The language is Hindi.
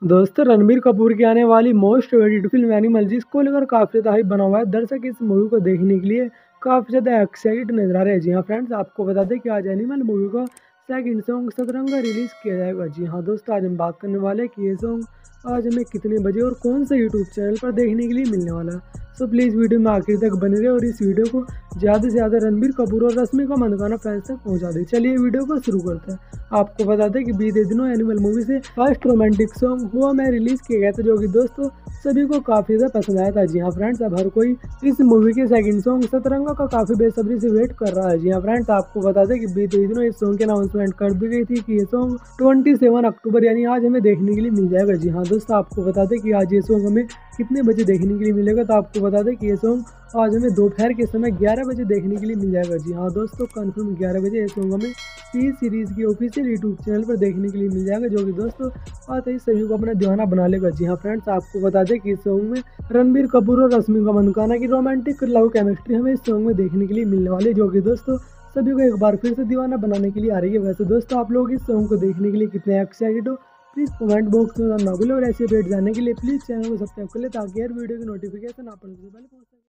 दोस्तों रणबीर कपूर की आने वाली मोस्ट अवेटेड फिल्म एनिमल जिसको लेकर काफ़ी ज़्यादा हाइप बना हुआ है। दर्शक इस मूवी को देखने के लिए काफ़ी ज़्यादा एक्साइटेड नजर आ रहे हैं। जी हाँ फ्रेंड्स, आपको बता दें कि आज एनिमल मूवी का सेकंड सॉन्ग सतरंगा रिलीज किया जाएगा। जी हाँ दोस्तों, आज हम बात करने वाले हैं कि ये सॉन्ग आज हमें कितने बजे और कौन से यूट्यूब चैनल पर देखने के लिए मिलने वाला है। सो प्लीज़ वीडियो में आखिर तक बने रहे और इस वीडियो को ज़्यादा से ज़्यादा रणबीर कपूर और रश्मिका मंदाना फैंस तक पहुंचा दें। चलिए वीडियो को शुरू करते हैं। आपको बता दें कि बीते दिनों एनिमल मूवी से फर्स्ट रोमांटिक सॉन्ग हुआ मैं रिलीज किया गया था, जो कि दोस्तों सभी को काफी ज्यादा पसंद आया था। जी हाँ फ्रेंड्स, अब हर कोई इस मूवी के सेकंड सॉन्ग सतरंगा का काफी बेसब्री से वेट कर रहा है। जी हाँ फ्रेंड्स, आपको बता दें कि बीते दिनों इस सॉन्ग की अनाउंसमेंट कर दी गई थी कि ये सॉन्ग 27 अक्टूबर यानी आज हमें देखने के लिए मिल जाएगा। जी हाँ दोस्तों, आपको बता दें कि आज ये सॉन्ग हमें कितने बजे देखने के लिए मिलेगा, तो आपको बता दें कि ये सॉन्ग आज हमें दोपहर के समय 11 बजे देखने के लिए मिल जाएगा। जी हाँ दोस्तों, कंफर्म 11 बजे ये सॉन्ग हमें टी सीरीज की ऑफिशियल यूट्यूब चैनल पर देखने के लिए मिल जाएगा, जो कि दोस्तों आते ही सभी को अपना दीवाना बना लेगा। जी हाँ फ्रेंड्स, आपको बता दें कि इस सॉन्ग में रणबीर कपूर और रश्मिका मंदाना की रोमांटिक लव केमिस्ट्री हमें इस सॉन्ग में देखने के लिए मिलने वाली है, जो कि दोस्तों सभी को एक बार फिर से दीवाना बनाने के लिए आ रही है। वैसे दोस्तों, आप लोग इस सॉन्ग को देखने के लिए कितने एक्साइटेड हो, प्लीज़ कमेंट बॉक्स में ना भूलें और ऐसे अपडेट जानने के लिए प्लीज़ चैनल को सब्सक्राइब कर ले, ताकि हर वीडियो की नोटिफिकेशन आप सबसे पहले पहुंच सके।